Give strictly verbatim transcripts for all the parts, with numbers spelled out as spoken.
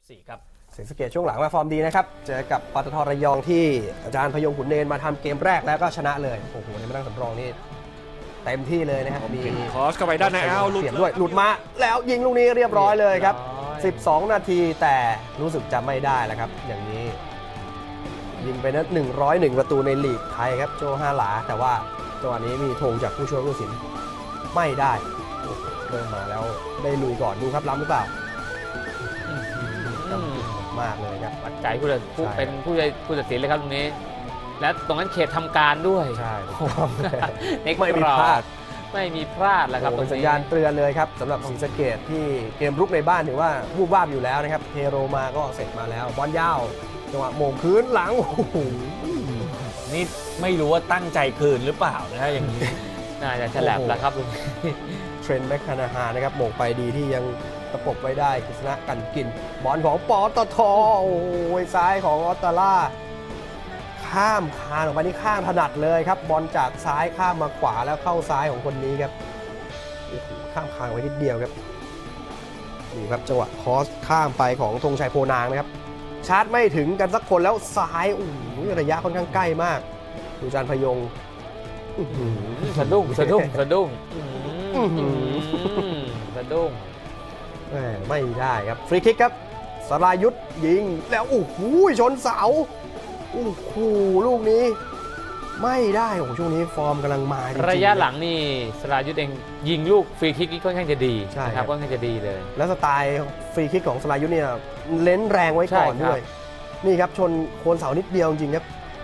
สี่ครับศรีสะเกษช่วงหลังมาฟอร์มดีนะครับเจอกับปตทระยองที่อาจารย์พยงขุนเนรมาทำเกมแรกแล้วก็ชนะเลยโอ้โหในมานั่งสำรองนี่เต็มที่เลยนะครับมีคอสเข้าไปด้านในเอาหลุดด้วยหลุดมาแล้วยิงลูกนี้เรียบร้อยเลยครับสิบสองนาทีแต่รู้สึกจะไม่ได้แล้วครับอย่างนี้ยิงไปนั้นหนึ่งร้อยเอ็ดประตูในลีกไทยครับโจฮาหลาแต่ว่าจังหวะนี้มีธงจากผู้ช่วยผู้ตัดสินไม่ได้เริ่มมาแล้วได้ลุยก่อนดูครับล้ำหรือเปล่ามากเลยครับปัจจัยผู้เป็นผู้ผู้ตัดสินเลยครับตรงนี้และตรงนั้นเขตทำการด้วยใช่ไม่มีพลาดไม่มีพลาดแล้วครับเป็นสัญญาณเตือนเลยครับสำหรับศรีสะเกษที่เกมรุกในบ้านถือว่าวูบวาบอยู่แล้วนะครับเทโรมาก็เสร็จมาแล้วบอลยาวจังหวะโมงพื้นหลังโอ้โหนี่ไม่รู้ว่าตั้งใจคืนหรือเปล่านะอย่างนี้น่าจะฉลับแล้วครับเทรนด์แมคคานาฮานะครับโมงไปดีที่ยังตะปบไว้ได้กฤษณะกันกินบอลของปตทโอ้ยซ้ายของออตตาล่าข้ามคานออกมานี่ข้างถนัดเลยครับบอลจากซ้ายข้ามมาขวาแล้วเข้าซ้ายของคนนี้ครับโอ้โหข้ามคานไว้นิดเดียวครับนี่ครับจังหวะคอสข้ามไปของธงชัยโพนางนะครับชาร์จไม่ถึงกันสักคนแล้วซ้ายโอ้โหระยะค่อนข้างใกล้มากดูจานพยงสะดุ้งสะดุ้งสะดุ้งสะดุ้งไม่ได้ครับฟรีคิกครับสรายุทธยิงแล้วโอ้โหชนเสาโอ้โหลูกนี้ไม่ได้โอ้ช่วงนี้ฟอร์มกำลังมาระยะหลังนี่สรายุทธเองยิงลูกฟรีคิกนี่ค่อนข้างจะดีนะครับค่อนข้างจะดีเลยแล้วสไตล์ฟรีคิกของสรายุทธเนี่ยเล้นแรงไว้ก่อนด้วยนี่ครับชนโคนเสานิดเดียวจริงครับ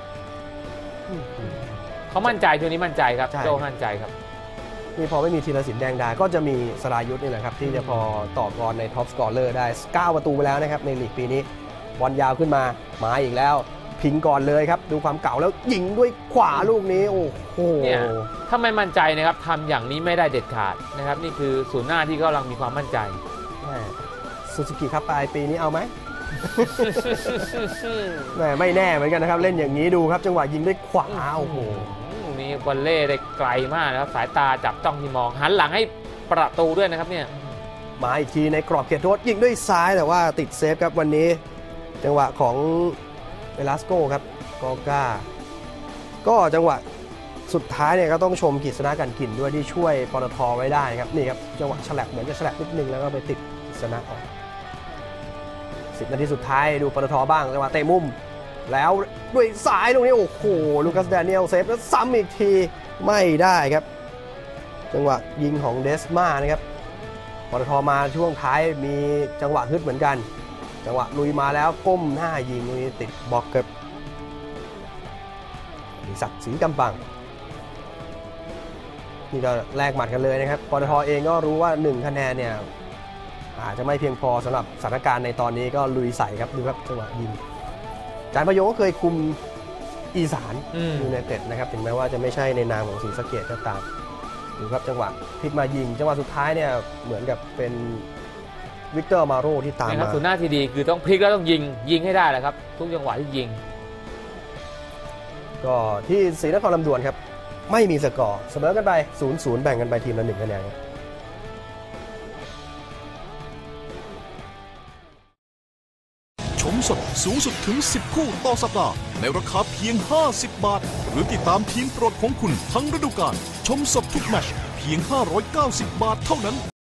เขามั่นใจตัวนี้มั่นใจครับโจมั่นใจครับนี่พอไม่มีธีรศิลป์แดงดาก็จะมีสรายุทธนี่แหละครับที่จะพอต่อกรในท็อปสกอร์เลอร์ได้เก้าประตูไปแล้วนะครับในลีกปีนี้บอลยาวขึ้นมามาอีกแล้วพิงก่อนเลยครับดูความเก่าแล้วยิงด้วยขวาลูกนี้โอ้โหถ้าไม่มั่นใจนะครับทำอย่างนี้ไม่ได้เด็ดขาดนะครับนี่คือศูนย์หน้าที่กำลังมีความมั่นใจซูซูกิครับปลายปีนี้เอาไหมแหมไม่แน่เหมือนกันนะครับเล่นอย่างนี้ดูครับจังหวะยิงด้วยขวาโอ้โหนี่บอลเล่ได้ไกลมากนะครับสายตาจับจ้องที่มองหันหลังให้ประตูด้วยนะครับเนี่ยมาอีกทีในกรอบเขตโทษยิงด้วยซ้ายแต่ว่าติดเซฟครับวันนี้จังหวะของเวลาสโก้ครับกอก้าก็จังหวะสุดท้ายเนี่ยก็ต้องชมกฤษณะกันกินด้วยที่ช่วยปตทไว้ได้ครับนี่ครับจังหวะฉลับเหมือนจะฉลับนิดนึงแล้วก็ไปติดกฤษณะออกสิบนาทีสุดท้ายดูปตทบ้างจังหวะเตะมุมแล้วด้วยซ้ายตรงนี้โอ้โหลูคัสแดเนียลเซฟแล้วซ้ำอีกทีไม่ได้ครับจังหวะยิงของเดสมานะครับปตทมาช่วงท้ายมีจังหวะฮึดเหมือนกันจังหวะลุยมาแล้วก้มหน้ายิงตรงนี้ติดบล็อกครับมีศักดิ์ศรีกำปังนี่ก็แลกหมัดกันเลยนะครับปตทเองก็รู้ว่าหนึ่งคะแนนเนี่ยอาจจะไม่เพียงพอสำหรับสถานการณ์ในตอนนี้ก็ลุยใส่ครับดูครับจังหวะยิงจานพยงก็เคยคุมอีสานยูไนเต็ดนะครับถึงแม้ว่าจะไม่ใช่ในนามของศรีสะเกษก็ตามดูครับจังหวะพลิกมายิงจังหวะสุดท้ายเนี่ยเหมือนกับเป็นวิกเตอร์มาโร่ที่ตามมาส่วนหน้าที่ดีคือต้องพลิกแล้วต้องยิงยิงให้ได้แหละครับทุกจังหวะที่ยิงก็ที่ศรีนครลำดวนครับไม่มีสกอร์เสมอกันไป ศูนย์ ศูนย์ แบ่งกันไปทีมละหนึ่งคะแนนชมสดสูงสุดถึงสิบคู่ต่อสัปดาห์ในราคาเพียงห้าสิบบาทหรือติดตามทีมโปรดของคุณทั้งฤดูกาลชมสดทุกแมตช์เพียงห้าร้อยเก้าสิบบาทเท่านั้น